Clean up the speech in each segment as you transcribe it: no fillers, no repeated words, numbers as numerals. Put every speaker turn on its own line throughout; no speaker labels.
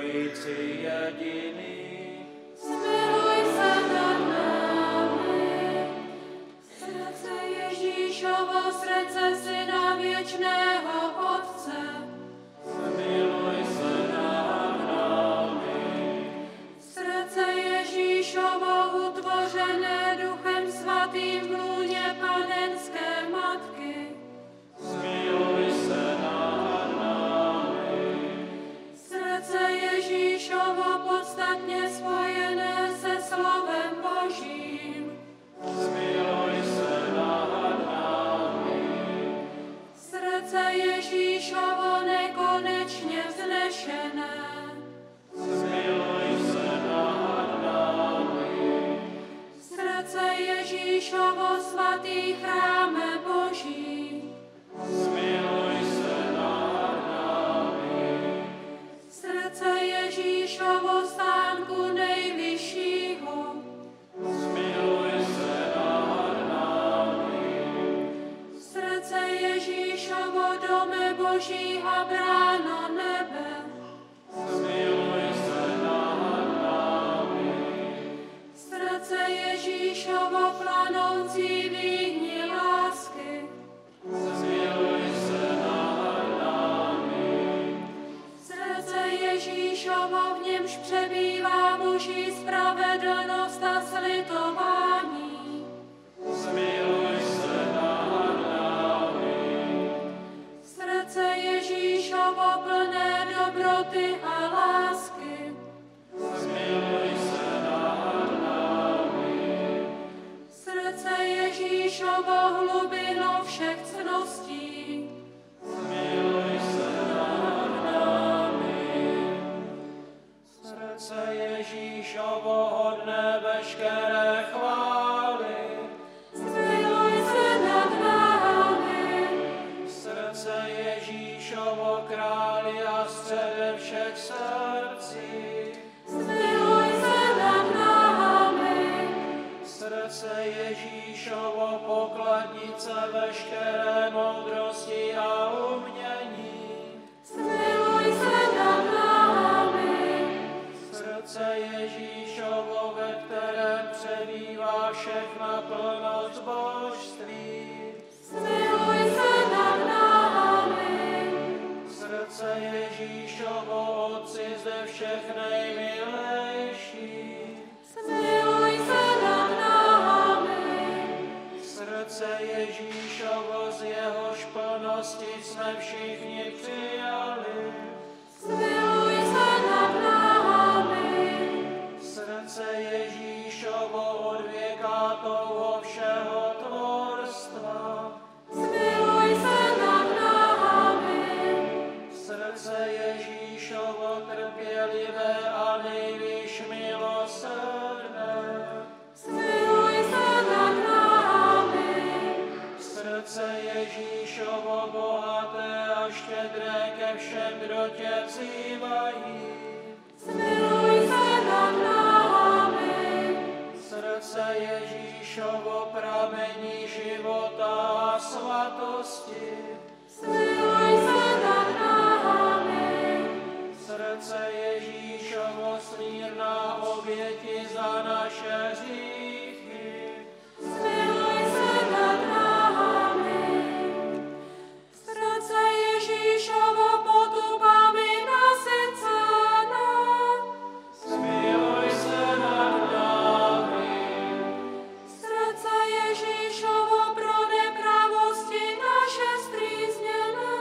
milující jediný.
Smiluj se nad námi. Srdce Ježíšovo, srdce Syna věčného Otce.
Smiluj se nad námi.
Srdce Ježíšovo, utvořené Duchem Svatým v lůně panenské matky.
Smiluj se nad námi.
Srdce Ježíšovo, podstatně spojené se slovem Božím.
Smiluj se nad námi.
Srdce Ježíšovo, nekonečně vznešené.
Smiluj se nad námi.
Srdce Ježíšovo, svatý chráme Boží.
Smiluj se nad námi.
Srdce Ježíšovo, stánku nejvyššího.
Smiluj se nad námi.
Srdce Ježíšovo, dome Boží a bráno nebe.
Smiluj se nad námi.
Srdce Ježíšovo, planoucí výhni lásky.
Smiluj se nad námi.
Srdce Ježíšovo, v němž přebývá Boží spravedlnost a slitování.
Smiluj se nad námi.
Srdce Ježíšovo, plné dobroty a lásky.
Smiluj se nad námi.
Srdce Ježíšovo, hlubino všech cností.
Smiluj se nad námi. Srdce Ježíšovo, hodné veškeré chvály.
Smiluj se nad námi.
Srdce Ježíšovo, králi a střede všech srdcí.
Smiluj se nad námi.
Srdce Ježíšovo, pokladnice veškeré moudrosti a umění.
Smiluj se nad námi.
Srdce Ježíšovo, ve kterém přebývá všechna plnost božství.
Smiluj se nad námi.
Srdce Ježíšovo, Otci ze všech nejmilejší.
Smiluj se nad námi.
Srdce Ježíšovo, z jehož plnosti jsme všichni přijali.
Smiluj se nad námi.
Srdce Ježíšovo, od věka touho všeho tvorstva.
Smiluj se nad námi.
Srdce Ježíšovo, trpělivé a nejvýš milosrdné.
Smiluj se nad námi.
Srdce Ježíšovo, bohaté a štědré ke všem, kdo tě vzývají.
Smiluj se nad námi.
Srdce Ježíšovo, pramení života a svatosti.
Smiluj se nad námi.
Srdce Ježíšovo, smírná oběti za naše hříchy.
Smiluj se nad námi. Srdce Ježíšovo, potupami nasyceno.
Smiluj se nad námi.
Srdce Ježíšovo, pro nepravosti naše strýzněné.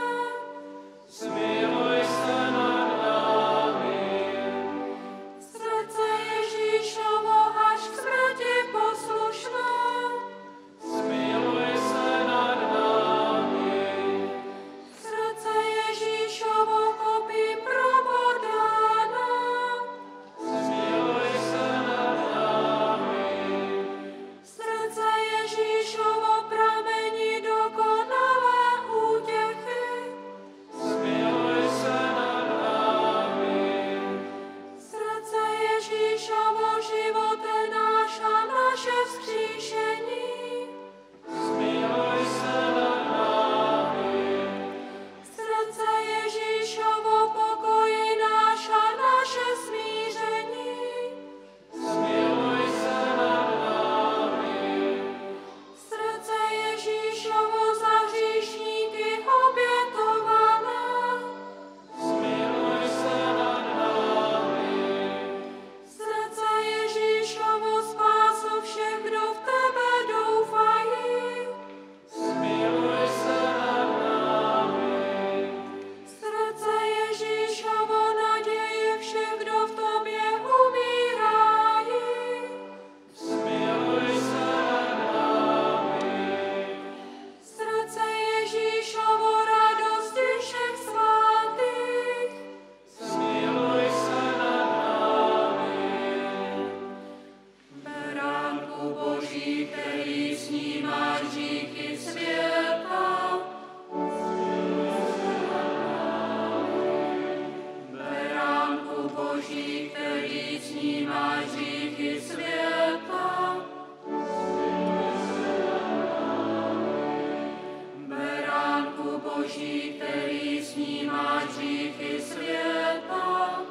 snímáš hříchy světa.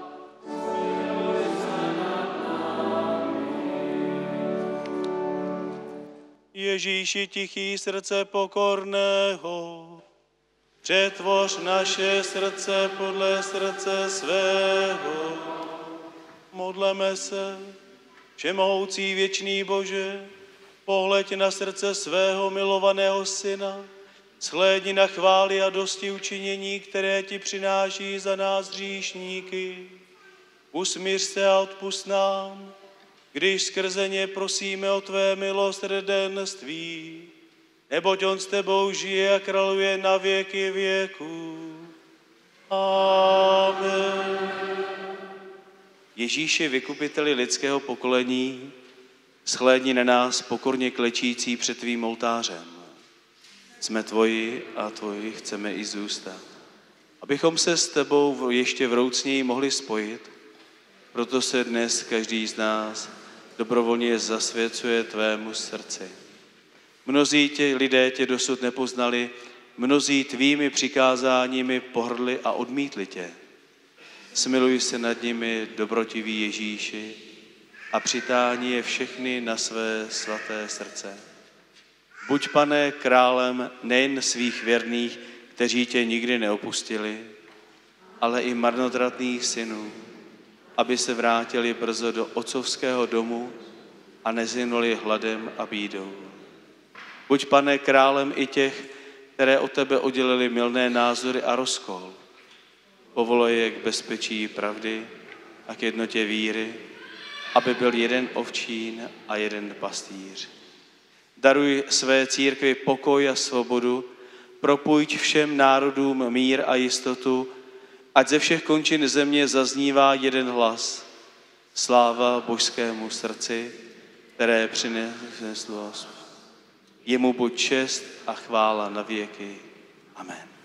Ježíši, tichý srdce pokorného, přetvoř naše srdce podle srdce svého. Modleme se, všemohoucí věčný Bože, pohleď na srdce svého milovaného Syna, shlédni na chvály a dosti učinění, které ti přináší za nás hříšníky. Usmíř se a odpusť nám, když skrze ně prosíme o tvé milosrdenství, neboť on s tebou žije a králuje na věky věků. Amen. Ježíši, vykupiteli lidského pokolení, shlédni na nás pokorně klečící před tvým oltářem. Jsme tvoji a tvoji chceme i zůstat. Abychom se s tebou ještě vroucněji mohli spojit, proto se dnes každý z nás dobrovolně zasvěcuje tvému srdci. Mnozí lidé tě dosud nepoznali, mnozí tvými přikázáními pohrdli a odmítli tě. Smiluj se nad nimi, dobrotivý Ježíši, a přitáhni je všechny na své svaté srdce. Buď, Pane, králem nejen svých věrných, kteří tě nikdy neopustili, ale i marnotratných synů, aby se vrátili brzo do otcovského domu a nezhynuli hladem a bídou. Buď, Pane, králem i těch, které od tebe oddělili mylné názory a rozkol. Povolej je k bezpečí pravdy a k jednotě víry, aby byl jeden ovčín a jeden pastýř. Daruj své církvi pokoj a svobodu, propůjč všem národům mír a jistotu, ať ze všech končin země zaznívá jeden hlas. Sláva božskému srdci, které přineslo. Jemu buď čest a chvála na věky. Amen.